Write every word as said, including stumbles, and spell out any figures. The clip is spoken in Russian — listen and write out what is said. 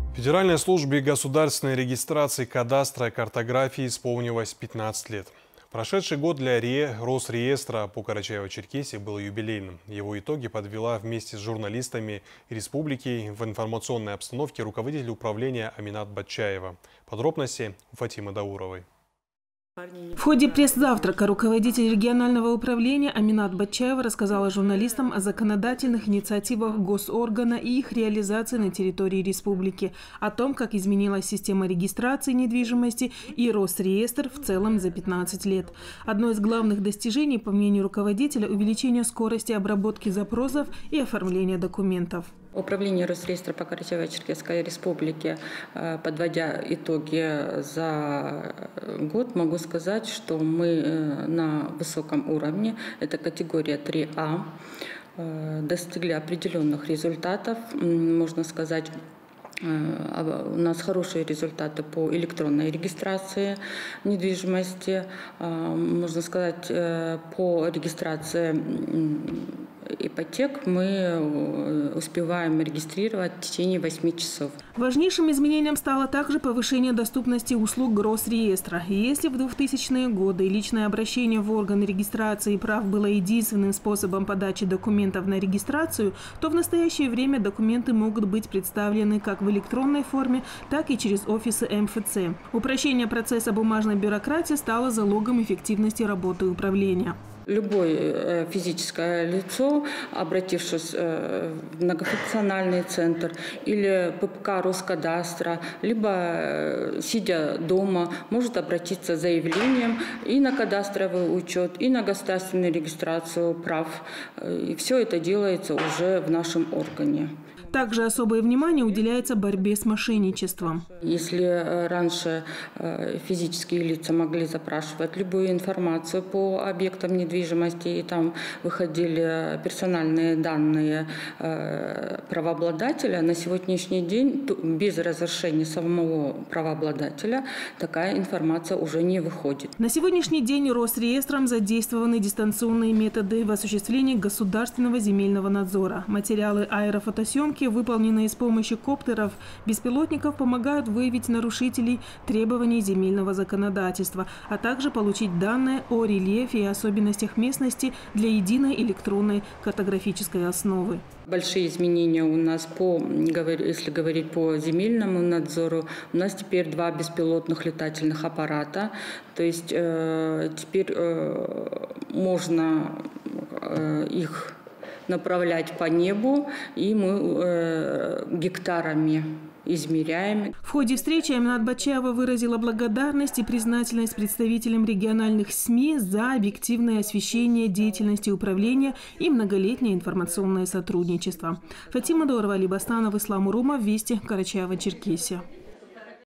Федеральной службе государственной регистрации кадастра и картографии исполнилось пятнадцать лет. Прошедший год для РИЭ, Росреестра по Карачаево-Черкесии был юбилейным. Его итоги подвела вместе с журналистами республики в информационной обстановке руководитель управления Аминат Батчаева. Подробности у Фатимы Дауровой. В ходе пресс-завтрака руководитель регионального управления Аминат Батчаева рассказала журналистам о законодательных инициативах госоргана и их реализации на территории республики, о том, как изменилась система регистрации недвижимости и Росреестр в целом за пятнадцать лет. Одно из главных достижений, по мнению руководителя, увеличение скорости обработки запросов и оформления документов. Управление Росреестра по Карачаево-Черкесской республике, подводя итоги за год, могу сказать, что мы на высоком уровне, это категория три А, достигли определенных результатов, можно сказать. У нас хорошие результаты по электронной регистрации недвижимости, можно сказать, по регистрации ипотек мы успеваем регистрировать в течение восьми часов. Важнейшим изменением стало также повышение доступности услуг Росреестра. И если в двухтысячные годы личное обращение в органы регистрации прав было единственным способом подачи документов на регистрацию, то в настоящее время документы могут быть представлены как в электронной форме, так и через офисы эм эф цэ. Упрощение процесса бумажной бюрократии стало залогом эффективности работы управления. Любое физическое лицо, обратившись в многофункциональный центр или пэ пэ ка Роскадастра, либо сидя дома, может обратиться с заявлением и на кадастровый учет, и на государственную регистрацию прав. И все это делается уже в нашем органе. Также особое внимание уделяется борьбе с мошенничеством. Если раньше физические лица могли запрашивать любую информацию по объектам недвижимости, и там выходили персональные данные правообладателя, на сегодняшний день без разрешения самого правообладателя такая информация уже не выходит. На сегодняшний день Росреестром задействованы дистанционные методы в осуществлении государственного земельного надзора. Материалы аэрофотосъемки, выполненные с помощью коптеров, беспилотников, помогают выявить нарушителей требований земельного законодательства, а также получить данные о рельефе и особенностях местности для единой электронной картографической основы. Большие изменения у нас, по, если говорить по земельному надзору, у нас теперь два беспилотных летательных аппарата. То есть э, теперь э, можно э, их направлять по небу, и мы э, гектарами измеряем. В ходе встречи Аминат Батчаева выразила благодарность и признательность представителям региональных СМИ за объективное освещение деятельности управления и многолетнее информационное сотрудничество. Фатима Дауровой, Ислам Урумов, Вести, Карачаево-Черкесия.